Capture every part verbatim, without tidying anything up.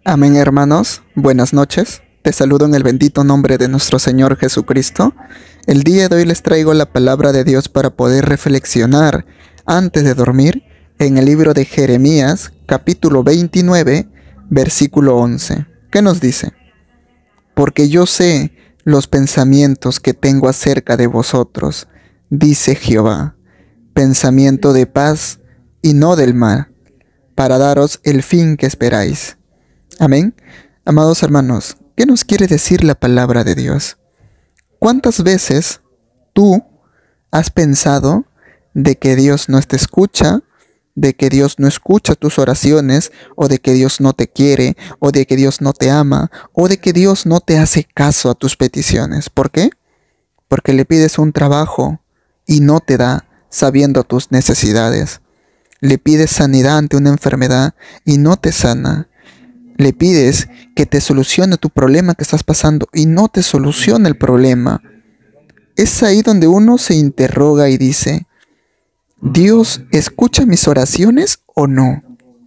Amén, hermanos. Buenas noches. Te saludo en el bendito nombre de nuestro Señor Jesucristo. El día de hoy les traigo la palabra de Dios para poder reflexionar antes de dormir en el libro de Jeremías, capítulo veintinueve, versículo once. ¿Qué nos dice? Porque yo sé los pensamientos que tengo acerca de vosotros, dice Jehová, pensamiento de paz y no del mal, para daros el fin que esperáis. Amén. Amados hermanos, ¿qué nos quiere decir la palabra de Dios? ¿Cuántas veces tú has pensado de que Dios no te escucha, de que Dios no escucha tus oraciones, o de que Dios no te quiere, o de que Dios no te ama, o de que Dios no te hace caso a tus peticiones? ¿Por qué? Porque le pides un trabajo y no te da sabiendo tus necesidades. Le pides sanidad ante una enfermedad y no te sana. Le pides que te solucione tu problema que estás pasando y no te soluciona el problema. Es ahí donde uno se interroga y dice, ¿Dios escucha mis oraciones o no?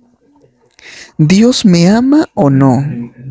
¿Dios me ama o no?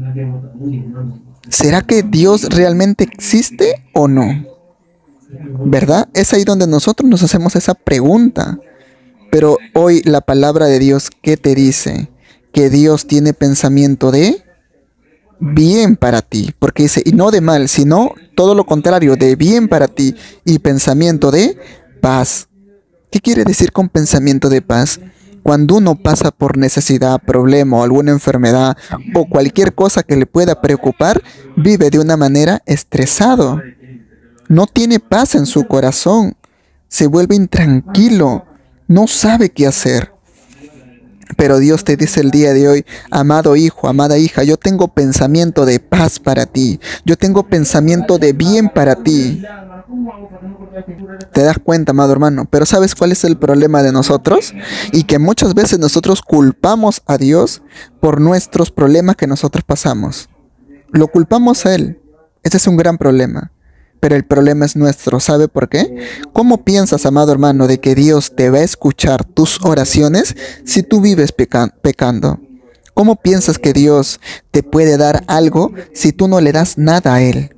¿Será que Dios realmente existe o no? ¿Verdad? Es ahí donde nosotros nos hacemos esa pregunta. Pero hoy la palabra de Dios, ¿qué te dice? Que Dios tiene pensamiento de bien para ti, porque dice, y no de mal, sino todo lo contrario, de bien para ti, y pensamiento de paz. ¿Qué quiere decir con pensamiento de paz? Cuando uno pasa por necesidad, problema o alguna enfermedad o cualquier cosa que le pueda preocupar, vive de una manera estresado. No tiene paz en su corazón, se vuelve intranquilo, no sabe qué hacer. Pero Dios te dice el día de hoy, amado hijo, amada hija, yo tengo pensamiento de paz para ti. Yo tengo pensamiento de bien para ti. ¿Te das cuenta, amado hermano? Pero ¿sabes cuál es el problema de nosotros? Y que muchas veces nosotros culpamos a Dios por nuestros problemas que nosotros pasamos. Lo culpamos a Él. Ese es un gran problema. Pero el problema es nuestro. ¿Sabe por qué? ¿Cómo piensas, amado hermano, de que Dios te va a escuchar tus oraciones si tú vives peca- pecando? ¿Cómo piensas que Dios te puede dar algo si tú no le das nada a Él?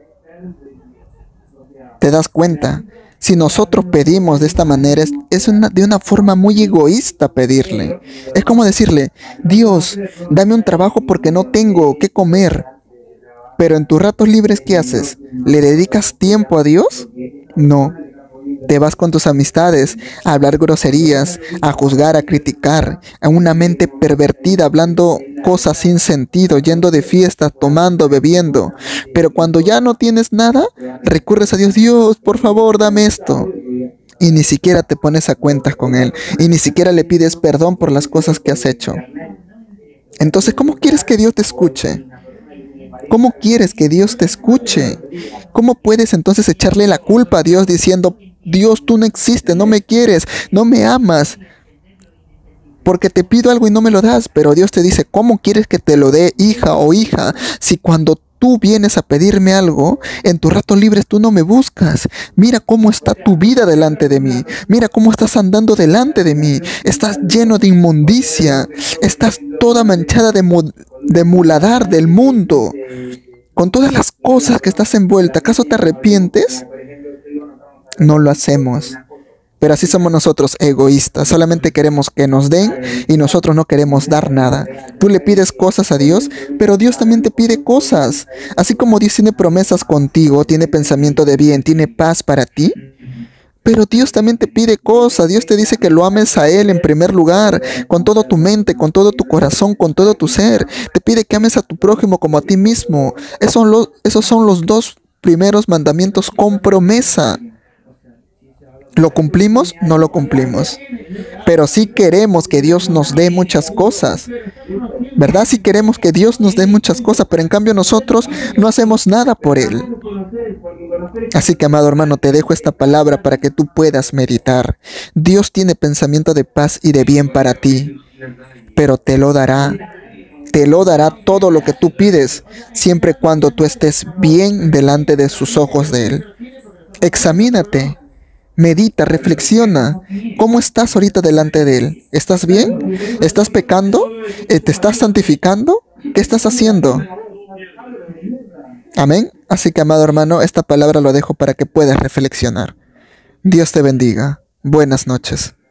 ¿Te das cuenta? Si nosotros pedimos de esta manera, es, es una, de una forma muy egoísta pedirle. Es como decirle, Dios, dame un trabajo porque no tengo qué comer. Pero en tus ratos libres, ¿qué haces? ¿Le dedicas tiempo a Dios? No. Te vas con tus amistades a hablar groserías, a juzgar, a criticar, a una mente pervertida, hablando cosas sin sentido, yendo de fiestas, tomando, bebiendo. Pero cuando ya no tienes nada, recurres a Dios. Dios, por favor, dame esto. Y ni siquiera te pones a cuentas con Él. Y ni siquiera le pides perdón por las cosas que has hecho. Entonces, ¿cómo quieres que Dios te escuche? ¿Cómo quieres que Dios te escuche? ¿Cómo puedes entonces echarle la culpa a Dios diciendo, Dios, tú no existes, no me quieres, no me amas? Porque te pido algo y no me lo das, pero Dios te dice, ¿cómo quieres que te lo dé, hija o hija, si cuando tú vienes a pedirme algo, en tus ratos libres tú no me buscas? Mira cómo está tu vida delante de mí. Mira cómo estás andando delante de mí. Estás lleno de inmundicia. Estás toda manchada de, mu de muladar del mundo. Con todas las cosas que estás envuelta. ¿Acaso te arrepientes? No lo hacemos. Pero así somos nosotros, egoístas. Solamente queremos que nos den y nosotros no queremos dar nada. Tú le pides cosas a Dios, pero Dios también te pide cosas. Así como Dios tiene promesas contigo, tiene pensamiento de bien, tiene paz para ti, pero Dios también te pide cosas. Dios te dice que lo ames a Él en primer lugar, con toda tu mente, con todo tu corazón, con todo tu ser. Te pide que ames a tu prójimo como a ti mismo. Esos son los, esos son los dos primeros mandamientos con promesa. ¿Lo cumplimos? No lo cumplimos. Pero sí queremos que Dios nos dé muchas cosas. ¿Verdad? Sí queremos que Dios nos dé muchas cosas, pero en cambio nosotros no hacemos nada por Él. Así que, amado hermano, te dejo esta palabra para que tú puedas meditar. Dios tiene pensamiento de paz y de bien para ti, pero te lo dará. Te lo dará todo lo que tú pides, siempre y cuando tú estés bien delante de sus ojos de Él. Examínate. Medita, reflexiona. ¿Cómo estás ahorita delante de Él? ¿Estás bien? ¿Estás pecando? ¿Te estás santificando? ¿Qué estás haciendo? Amén. Así que, amado hermano, esta palabra lo dejo para que puedas reflexionar. Dios te bendiga. Buenas noches.